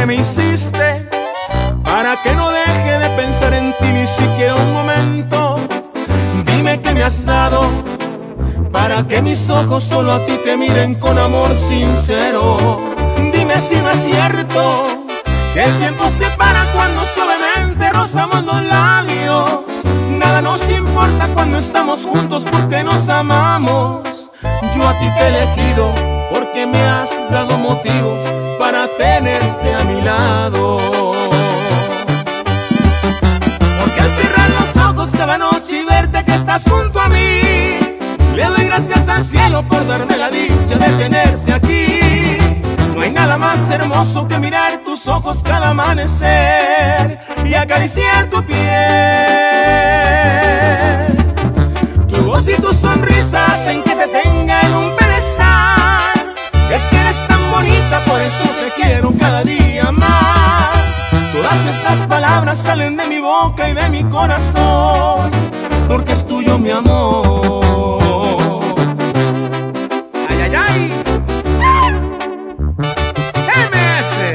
que me hiciste, para que no deje de pensar en ti ni siquiera un momento. Dime qué me has dado, para que mis ojos solo a ti te miren con amor sincero. Dime si no es cierto que el tiempo se para cuando suavemente rozamos los labios. Nada nos importa cuando estamos juntos porque nos amamos. Yo a ti te he elegido porque me has dado motivos para tenerte a mi lado. Porque al cerrar los ojos cada noche y verte que estás junto a mí, le doy gracias al cielo por darme la dicha de tenerte aquí. No hay nada más hermoso que mirar tus ojos cada amanecer y acariciar tu piel. Tu voz y tu sonrisa hacen que te tenga en un pedestal. Es que eres tan bonita, por eso te quiero cada día más. Todas estas palabras salen de mi boca y de mi corazón, porque es tuyo mi amor. Ay, ay, ay. MS.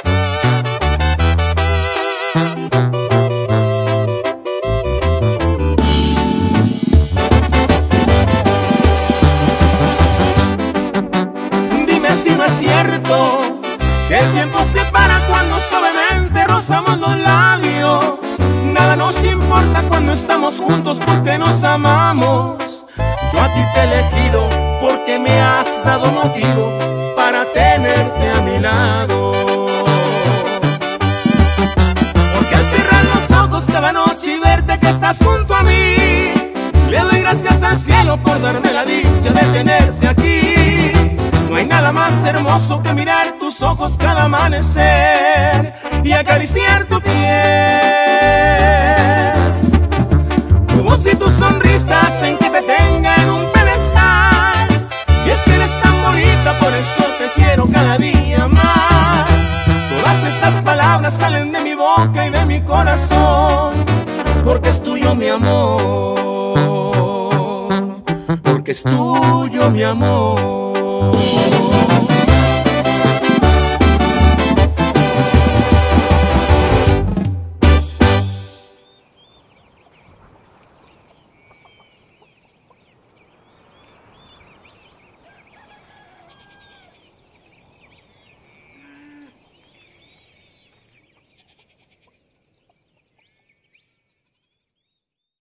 Dime si no es cierto que el tiempo se para cuando suavemente rozamos los labios. Nada nos importa cuando estamos juntos porque nos amamos. Yo a ti te he elegido porque me has dado motivos para tenerte a mi lado. Porque al cerrar los ojos cada noche y verte que estás junto a mí, le doy gracias al cielo por darme la dicha de tenerte aquí. No hay nada más hermoso que mirar tus ojos cada amanecer y acariciar tu piel. Tu voz y tu sonrisa hacen que te tenga en un pedestal. Y es que eres tan bonita, por eso te quiero cada día más. Todas estas palabras salen de mi boca y de mi corazón, porque es tuyo mi amor, porque es tuyo mi amor.